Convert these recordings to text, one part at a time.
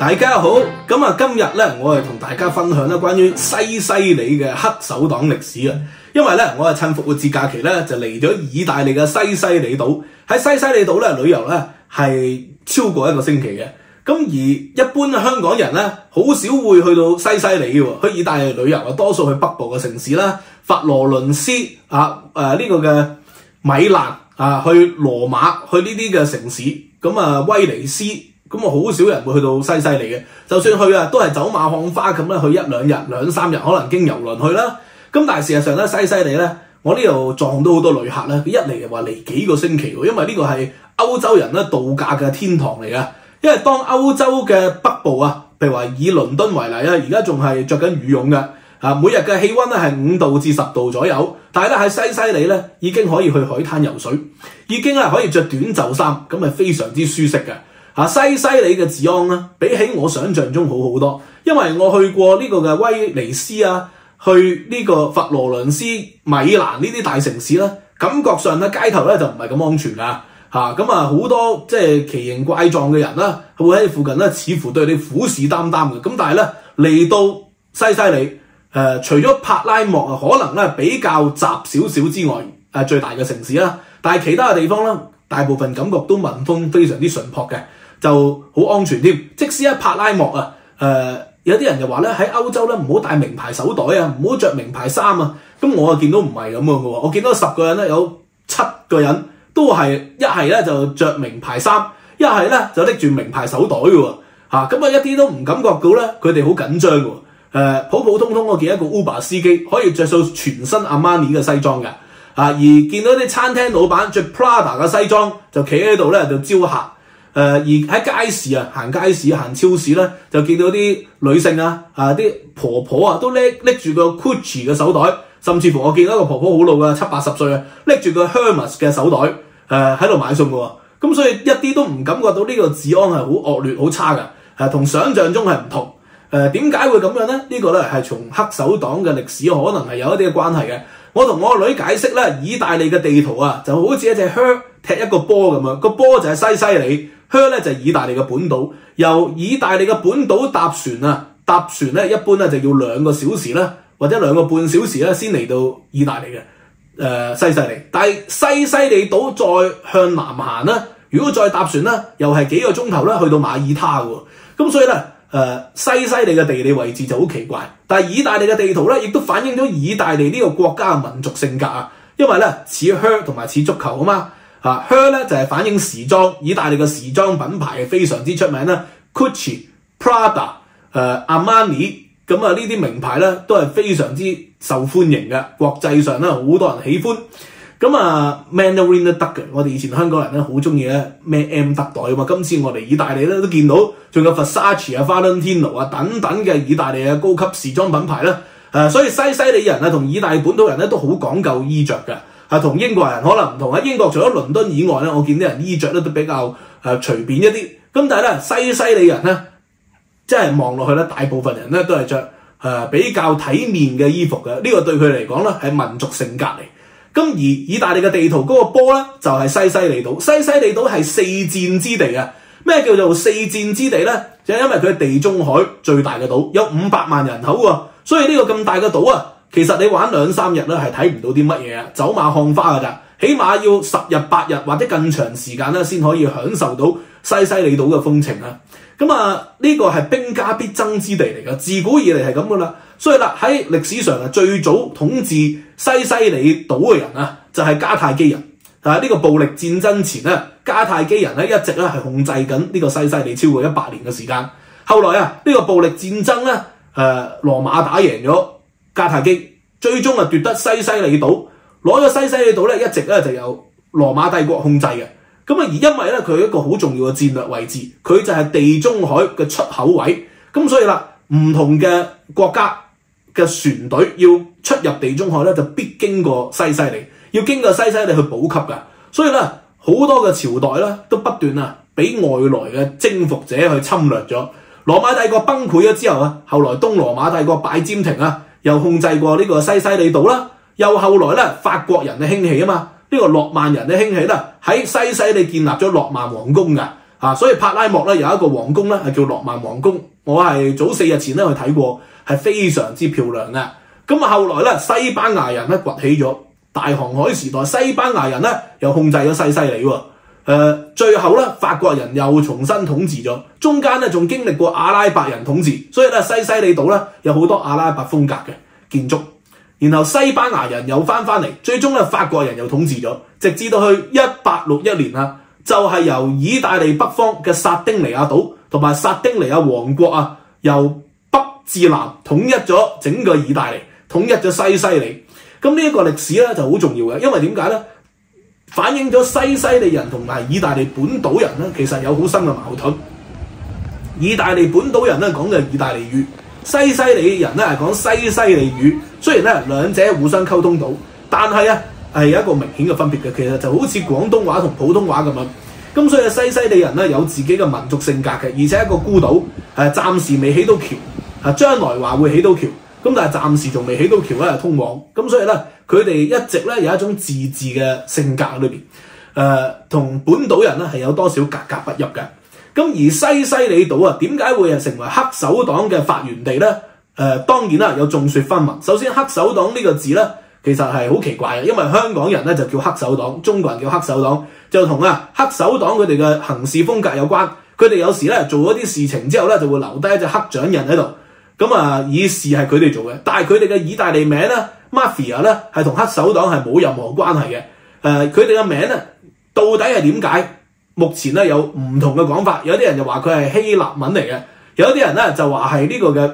大家好，咁啊今日咧，我係同大家分享咧關於西西里嘅黑手黨歷史啊。因為咧，我係趁復活節假期咧就嚟咗意大利嘅西西里島。喺西西里島咧旅遊咧係超過1個星期嘅。咁而一般香港人咧好少會去到西西里嘅，去意大利旅遊啊，多數去北部嘅城市啦，佛羅倫斯呢個嘅米蘭啊，去羅馬，去呢啲嘅城市。咁啊威尼斯。咁好少人會去到西西里嘅，就算去啊，都係走馬看花咁咧，去1-2日、2-3日，可能經郵輪去啦。咁但係事實上咧，西西里咧，我呢度撞到好多旅客咧，佢一嚟就話嚟幾個星期喎，因為呢個係歐洲人咧度假嘅天堂嚟嘅。因為當歐洲嘅北部啊，譬如話以倫敦為例啊，而家仲係着緊羽絨嘅，每日嘅氣温咧係5度至10度左右，但係咧喺西西里咧已經可以去海灘游水，已經係可以着短袖衫，咁係非常之舒適嘅。西西里嘅治安咧，比起我想象中好好多，因為我去過呢個嘅威尼斯啊，去呢個佛羅倫斯、米蘭呢啲大城市咧，感覺上咧街頭咧就唔係咁安全噶咁好多即係奇形怪狀嘅人啦，會喺附近咧，似乎對你虎視眈眈嘅。咁但係咧嚟到西西里，除咗柏拉莫啊，可能咧比較雜少少之外，最大嘅城市啦，但係其他嘅地方咧，大部分感覺都民風非常之淳樸嘅。就好安全添，即使喺柏拉莫啊，有啲人就話咧喺歐洲咧唔好戴名牌手袋啊，唔好着名牌衫啊。咁我見到唔係咁嘅喎，我見到10個人咧有7個人都係一係咧就着名牌衫，一係咧就拎住名牌手袋嘅喎。咁一啲都唔感覺到咧佢哋好緊張嘅。普普通通我見一個 Uber 司機可以着到全身阿瑪尼嘅西裝嘅。而見到啲餐廳老闆着 Prada 嘅西裝就企喺度咧就招客。而喺街市啊，行街市、行超市咧，就見到啲女性啊，啲婆婆啊，都拎住個 Gucci 嘅手袋，甚至乎我見到一個婆婆好老嘅，70-80歲啊，拎住個 Hermes 嘅手袋，喺度買餸嘅喎。咁所以一啲都唔感覺到呢個治安係好惡劣、好差嘅，同想象中係唔同。點解會咁樣咧？呢個咧係從黑手黨嘅歷史可能係有一啲嘅關係嘅。我同我個女解釋咧，意大利嘅地圖啊，就好似一隻靴踢一個波咁樣，個波就係西西里。靴咧就係意大利嘅本島，由意大利嘅本島搭船咧一般咧就要2個小時啦，或者2個半小時咧先嚟到意大利嘅西西里。但係西西里島再向南行啦，如果再搭船咧，又係幾個鐘頭咧去到馬耳他嘅。咁所以咧西西里嘅地理位置就好奇怪。但係意大利嘅地圖咧，亦都反映咗意大利呢個國家嘅民族性格啊，因為咧似靴同埋似足球啊嘛。靴咧就係反映時裝，意大利嘅時裝品牌係非常之出名啦 ，Gucci、Prada、Armani 咁呢啲名牌咧都係非常之受歡迎嘅，國際上咧好多人喜歡。Mandarin 都得嘅，我哋以前香港人咧好中意咧孭 M 德袋啊嘛。今次我哋意大利咧都見到，仲有 Versace 啊、Valentino 啊等等嘅意大利嘅高級時裝品牌啦。所以西西里人啊同意大利本土人咧都好講究衣着嘅。同英國人可能唔同，喺英國除咗倫敦以外咧，我見啲人衣着咧都比較隨便一啲。咁但係咧西西里人咧，即係望落去咧，大部分人咧都係着比較體面嘅衣服嘅。呢個對佢嚟講咧係民族性格嚟。咁而意大利嘅地圖嗰個波咧就係西西里島。西西里島係4戰之地啊！咩叫做4戰之地咧？就係因為佢係地中海最大嘅島，有500萬人口喎。所以呢個咁大嘅島啊，其實你玩2-3日咧係睇唔到啲乜嘢啊，走馬看花㗎咋，起碼要10日8日或者更長時間咧先可以享受到西西里島嘅風情啊。呢個係兵家必爭之地嚟㗎，自古以嚟係咁噶啦。所以啦喺歷史上啊，最早統治西西里島嘅人啊，就係迦太基人。呢個暴力戰爭前咧，迦太基人咧一直咧係控制緊呢個西西里超過100年嘅時間。後來啊，呢個暴力戰爭咧，羅馬打贏咗迦太基，最終奪得西西里島，攞咗西西里島咧，一直咧就由羅馬帝國控制嘅。而因為咧佢一個好重要嘅戰略位置，佢就係地中海嘅出口位。咁所以啦，唔同嘅國家嘅船隊要出入地中海咧，就必經過西西里，要經過西西里去補給㗎。所以咧好多嘅朝代咧都不斷俾外來嘅征服者去侵略咗。羅馬帝國崩潰咗之後啊，後來東羅馬帝國拜占庭啊，又控制過呢個西西里島啦。又後來咧法國人嘅興起啊嘛，呢個諾曼人嘅興起啦，喺西西里建立咗諾曼皇宮㗎。 所以柏拉莫咧有一個皇宮咧係叫諾曼皇宮，我係早4日前咧去睇過，係非常之漂亮嘅。咁後來咧西班牙人咧崛起咗，大航海時代西班牙人咧又控制咗西西里喎。最後咧法國人又重新統治咗，中間咧仲經歷過阿拉伯人統治，所以咧西西里島咧有好多阿拉伯風格嘅建築。然後西班牙人又翻嚟，最終咧法國人又統治咗，直至到去1861年啦，就係由意大利北方嘅薩丁尼亞島同埋薩丁尼亞王國啊，由北至南統一咗整個意大利，統一咗西西里。咁呢一個歷史咧就好重要嘅，因為點解咧？反映咗西西里人同埋意大利本島人咧，其實有好深嘅矛盾。意大利本島人咧講嘅係意大利語，西西里人咧係講西西里語。雖然咧兩者互相溝通到，但係啊係有一個明顯嘅分別嘅。其實就好似廣東話同普通話咁樣。咁所以西西里人咧有自己嘅民族性格嘅，而且一個孤島，暫時未起到橋，將來話會起到橋。咁但係暫時仲未起到橋咧，係通往。咁所以咧，佢哋一直咧有一種自治嘅性格喺裏邊，同本島人咧係有多少格格不入嘅。咁而西西里島啊，點解會係成為黑手黨嘅發源地咧？當然啦，有眾說紛紜。首先，黑手黨呢個字咧，其實係好奇怪嘅，因為香港人咧就叫黑手黨，中國人叫黑手黨，就同黑手黨佢哋嘅行事風格有關。佢哋有時咧做咗啲事情之後咧，就會留低一隻黑掌印喺度。咁以示係佢哋做嘅，但係佢哋嘅意大利名咧 ，Mafia 咧係同黑手黨係冇任何關係嘅。佢哋嘅名咧到底係點解？目前咧有唔同嘅講法，有啲人就話佢係希臘文嚟嘅，有啲人咧就話係呢個嘅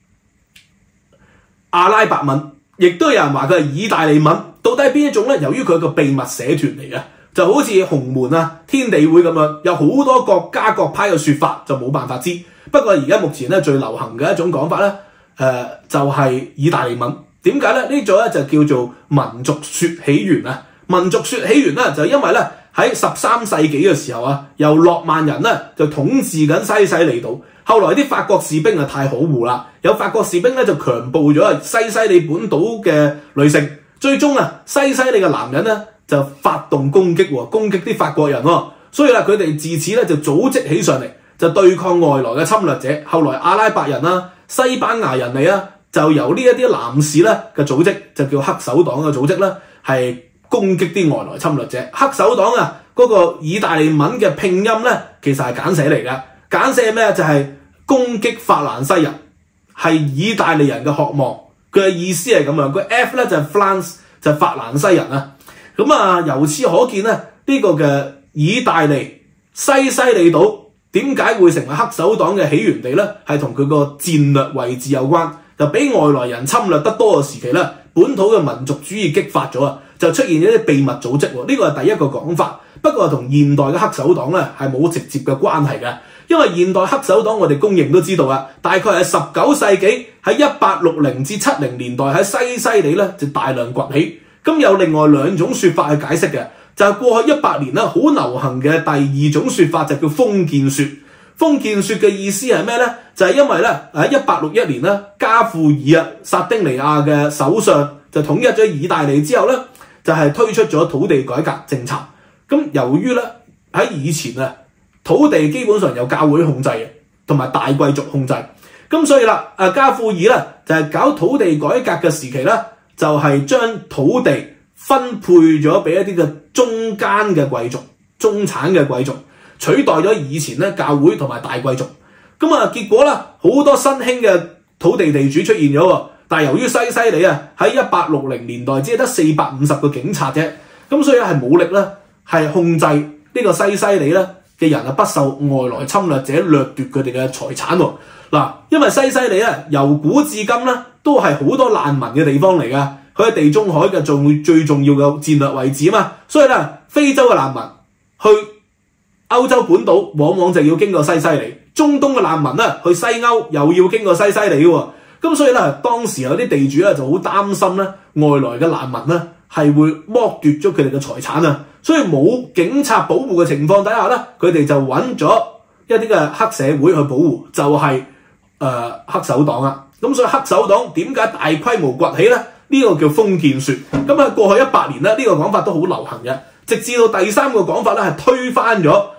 阿拉伯文，亦都有人話佢係意大利文。到底係邊一種咧？由於佢係個秘密社團嚟嘅，就好似洪門啊、天地會咁樣，有好多各家各派嘅說法，就冇辦法知。不過而家目前咧最流行嘅一種講法咧，就係意大利文。點解咧？呢種咧就叫做民族說起源啊。民族說起源咧就因為咧喺13世紀嘅時候啊，由諾曼人咧就統治緊西西里島。後來啲法國士兵啊太可惡啦，有法國士兵咧就強暴咗西西里本島嘅女性，最終啊西西里嘅男人咧就發動攻擊啲法國人喎。所以啦，佢哋自此咧就組織起上嚟，就對抗外來嘅侵略者。後來阿拉伯人啦、西班牙人嚟啊，就由呢一啲男士咧嘅組織，就叫黑手黨嘅組織啦，係攻擊啲外來侵略者。黑手黨啊，嗰個意大利文嘅拼音咧，其實係簡寫嚟嘅。簡寫咩？就係攻擊法蘭西人，係意大利人嘅渴望。佢嘅意思係咁樣，個 F 咧就係 France， 就係法蘭西人啊。咁由此可見咧，呢個嘅意大利西西里島點解會成為黑手黨嘅起源地咧？係同佢個戰略位置有關。就俾外來人侵略得多嘅時期咧，本土嘅民族主義激發咗啊，就出現咗啲秘密組織喎。呢個係第一個講法。不過同現代嘅黑手黨咧係冇直接嘅關係嘅，因為現代黑手黨我哋公認都知道啊，大概係19世紀喺1860至70年代喺西西里咧就大量崛起。咁有另外兩種說法去解釋嘅，就係過去100年啦好流行嘅第二種說法，就叫封建說。封建說嘅意思係咩咧？就係因為咧喺1861年咧，加富爾啊薩丁尼亞嘅首相就統一咗意大利之後咧，就係推出咗土地改革政策。咁由於咧喺以前啊，土地基本上由教會控制嘅，同埋大貴族控制。咁所以啦，加富爾咧就係搞土地改革嘅時期咧，就係將土地分配咗俾一啲嘅中間嘅貴族、中產嘅貴族。取代咗以前咧教會同埋大貴族，結果啦好多新興嘅土地地主出現咗喎，但係由於西西里啊喺1860年代只係得450個警察啫，咁所以係武力咧係控制呢個西西里咧嘅人不受外來侵略者掠奪佢哋嘅財產喎。嗱，因為西西里咧由古至今咧都係好多難民嘅地方嚟㗎，佢喺地中海嘅最重要嘅戰略位置啊嘛，所以咧非洲嘅難民去歐洲本島往往就要經過西西里，中東嘅難民咧去西歐又要經過西西里喎。咁所以咧當時有啲地主咧就好擔心咧外來嘅難民咧係會剝奪咗佢哋嘅財產啊，所以冇警察保護嘅情況底下咧，佢哋就揾咗一啲嘅黑社會去保護，就係黑手黨啊。咁所以黑手黨點解大規模崛起咧？呢個叫封建說。咁喺過去100年咧呢個講法都好流行嘅，直至到第三個講法咧係推翻咗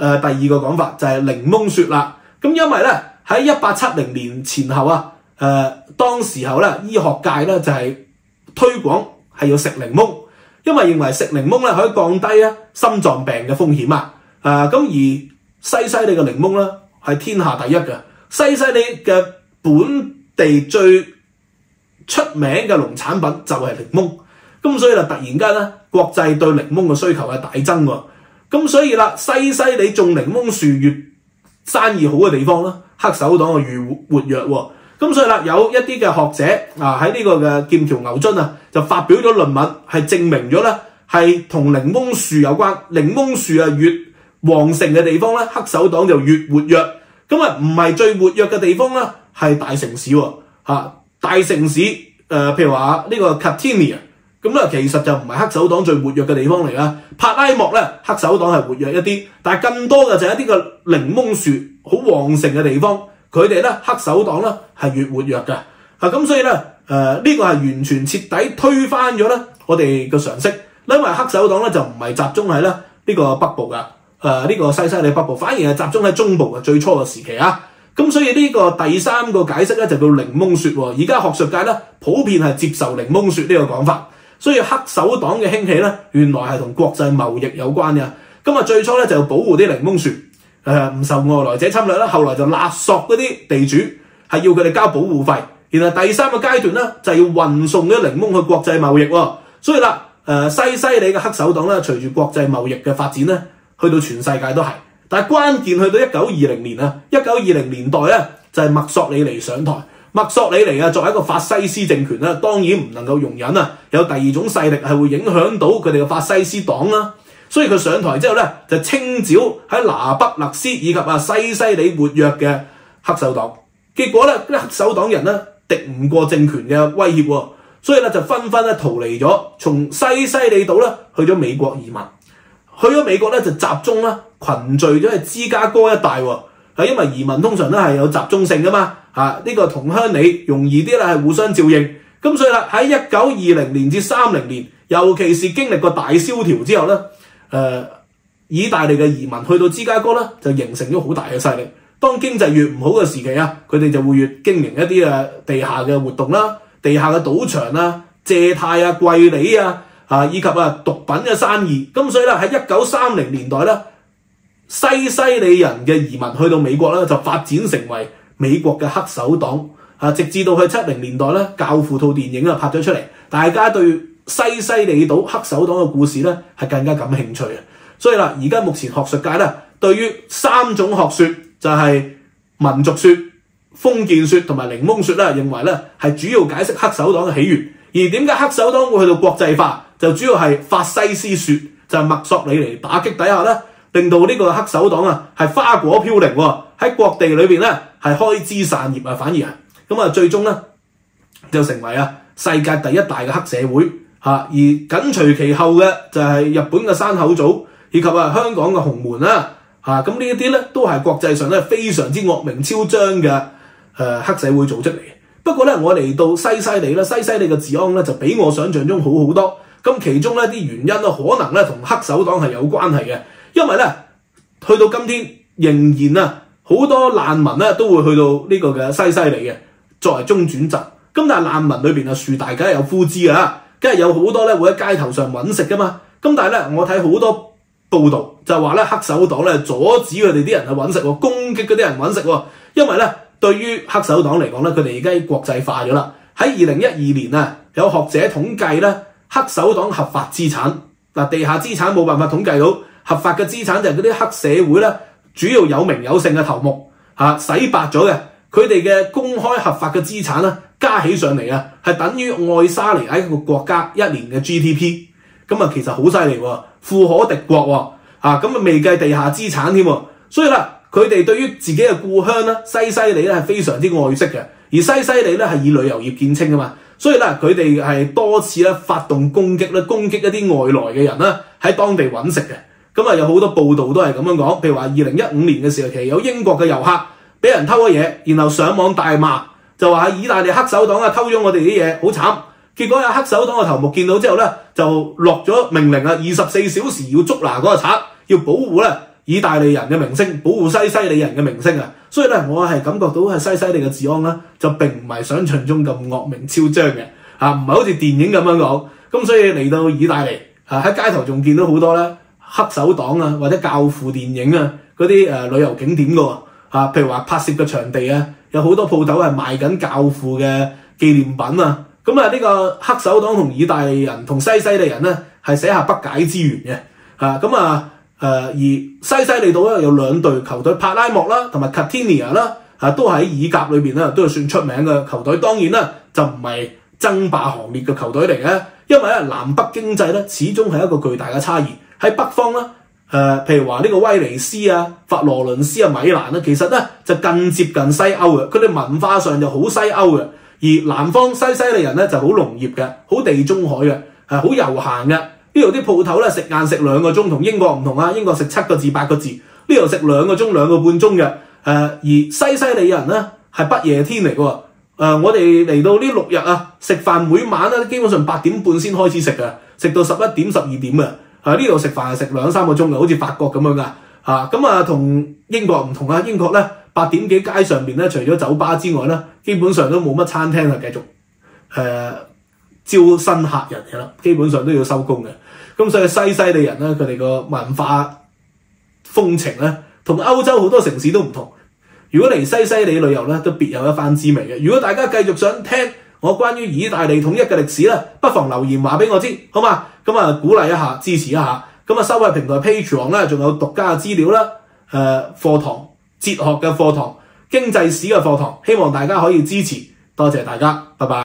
第二個講法就係檸檬說啦。咁因為咧喺1870年前後啊，當時候咧醫學界咧就係推廣係要食檸檬，因為認為食檸檬咧可以降低心臟病嘅風險啊。咁而西西里嘅檸檬咧係天下第一嘅，西西里嘅本地最出名嘅農產品就係檸檬。咁所以啦，突然間咧國際對檸檬嘅需求係大增喎。咁所以啦，西西里種檸檬樹越生意好嘅地方啦，黑手黨就越活躍喎。咁所以啦，有一啲嘅學者喺呢個嘅劍橋牛津就發表咗論文，係證明咗咧係同檸檬樹有關。檸檬樹越旺盛嘅地方咧，黑手黨就越活躍。咁唔係最活躍嘅地方咧，係大城市喎。大城市譬如話呢個 Catania。咁咧其實就唔係黑手黨最活躍嘅地方嚟啦，帕拉莫咧黑手黨係活躍一啲，但係更多嘅就係一啲嘅檸檬樹好旺盛嘅地方，佢哋咧黑手黨咧係越活躍嘅。咁所以咧呢個係完全徹底推翻咗咧我哋嘅常識，因為黑手黨咧就唔係集中喺咧呢個北部㗎，呢個西西里北部，反而係集中喺中部嘅最初嘅時期啊。咁所以呢個第三個解釋咧就叫檸檬說喎。而家學術界咧普遍係接受檸檬說呢個講法。所以黑手黨嘅興起咧，原來係同國際貿易有關嘅。咁最初咧就保護啲檸檬樹，唔受外來者侵略啦。後來就勒索嗰啲地主，係要佢哋交保護費。然後第三個階段咧就係要運送啲檸檬去國際貿易喎。所以啦，西西里嘅黑手黨咧，隨住國際貿易嘅發展咧，去到全世界都係。但係關鍵去到1920年啊，1920年代咧就係墨索里尼上台。墨索里尼作為一個法西斯政權咧，當然唔能夠容忍有第二種勢力係會影響到佢哋嘅法西斯黨啦。所以佢上台之後咧，就清剿喺拿不勒斯以及西西里活躍嘅黑手黨。結果咧，啲黑手黨人咧敵唔過政權嘅威脅喎，所以咧就紛紛咧逃離咗，從西西里島咧去咗美國移民。去咗美國咧就集中啦群聚咗喺芝加哥一帶喎。因為移民通常都係有集中性噶嘛，呢個同鄉里容易啲係互相照應。咁所以啦，喺1920年至30年，尤其是經歷過大蕭條之後咧，意大利嘅移民去到芝加哥咧，就形成咗好大嘅勢力。當經濟越唔好嘅時期佢哋就會越經營一啲地下嘅活動啦，地下嘅賭場借貸貴利以及毒品嘅生意。咁所以咧喺1930年代咧，西西里人嘅移民去到美國咧，就發展成為美國嘅黑手黨。直至到去70年代咧，教父套電影拍咗出嚟，大家對西西里島黑手黨嘅故事咧係更加感興趣。所以啦，而家目前學術界咧對於三種學說，就係民族說、封建說同埋檸檬說咧，認為咧係主要解釋黑手黨嘅起源。而點解黑手黨會去到國際化，就主要係法西斯說，就係墨索里尼打擊底下咧，令到呢個黑手黨係花果飄零喎，喺各地裏邊咧係開枝散葉反而係咁最終咧就成為世界第一大嘅黑社會而緊隨其後嘅就係日本嘅山口組以及香港嘅洪門啦咁呢一啲咧都係國際上咧非常之惡名昭彰嘅黑社會組織嚟嘅。不過咧我嚟到西西里咧，西西里嘅治安咧就比我想象中好好多。咁其中咧啲原因可能咧同黑手黨係有關係嘅。因為咧，去到今天仍然好多難民咧都會去到呢個嘅西西里嘅作為中轉站。咁但係難民裏邊樹大梗係有枯枝㗎，梗係有好多咧會喺街頭上揾食㗎嘛。咁但係咧，我睇好多報道就話咧黑手黨咧阻止佢哋啲人去揾食喎，攻擊嗰啲人揾食喎。因為咧對於黑手黨嚟講咧，佢哋而家國際化咗啦。喺2012年有學者統計咧黑手黨合法資產地下資產冇辦法統計到。合法嘅資產就係嗰啲黑社會咧，主要有名有姓嘅頭目洗白咗嘅，佢哋嘅公開合法嘅資產加起上嚟係等於愛沙尼亞一個國家一年嘅 GDP， 咁其實好犀利喎，富可敵國喎，咁未計地下資產添喎。所以啦，佢哋對於自己嘅故鄉西西里咧係非常之愛惜嘅，而西西里咧係以旅遊業見稱㗎嘛。所以咧，佢哋係多次發動攻擊攻擊一啲外來嘅人喺當地揾食嘅。咁有好多報道都係咁樣講，譬如話2015年嘅時期有英國嘅遊客俾人偷咗嘢，然後上網大罵，就話喺意大利黑手黨偷咗我哋啲嘢，好慘。結果有黑手黨嘅頭目見到之後咧，就落咗命令24小時要捉拿嗰個賊，要保護咧意大利人嘅名聲，保護西西里人嘅名聲啊。所以咧，我係感覺到係西西里嘅治安啦，就並唔係想象中咁惡名昭彰嘅，唔係好似電影咁樣講。咁所以嚟到意大利喺街頭仲見到好多咧黑手黨啊，或者教父電影啊嗰啲旅遊景點嘅喎。譬如話拍攝嘅場地啊，有好多鋪頭係賣緊教父嘅紀念品啊。咁呢個黑手黨同意大利人同西西里人咧係寫下不解之緣嘅。而西西里島咧有兩隊球隊，帕拉莫啦同埋 Catania 啦，都喺意甲裏邊咧都係算出名嘅球隊。當然啦，就唔係爭霸行列嘅球隊嚟嘅，因為咧南北經濟咧始終係一個巨大嘅差異。喺北方啦。譬如話呢個威尼斯啊、佛羅倫斯啊、米蘭咧，其實咧就更接近西歐嘅，佢哋文化上就好西歐嘅。而南方西西里人咧就好農業嘅，好地中海嘅，好悠閒嘅。呢度啲鋪頭咧食晏食2個鐘，同英國唔同啊，英國食7個字8個字，呢度食2個鐘2個半鐘嘅。而西西里人咧係不夜天嚟嘅喎。我哋嚟到呢6日啊，食飯每晚咧基本上8點半先開始食嘅，食到11點12點嘅。呢度食飯係食2、3個鐘嘅，好似法國咁樣噶。同英國唔同啊，英國咧8點幾街上邊咧，除咗酒吧之外咧，基本上都冇乜餐廳係繼續招新客人嘅啦，基本上都要收工嘅。咁所以西西里人咧，佢哋個文化風情咧，同歐洲好多城市都唔同。如果嚟西西里旅遊咧，都別有一番滋味嘅。如果大家繼續想聽我關於意大利統一嘅歷史咧，不妨留言話俾我知，好嘛？咁鼓勵一下，支持一下。收費平台 Patreon 咧，仲有獨家嘅資料啦，課堂、哲學嘅課堂、經濟史嘅課堂，希望大家可以支持，多謝大家，拜拜。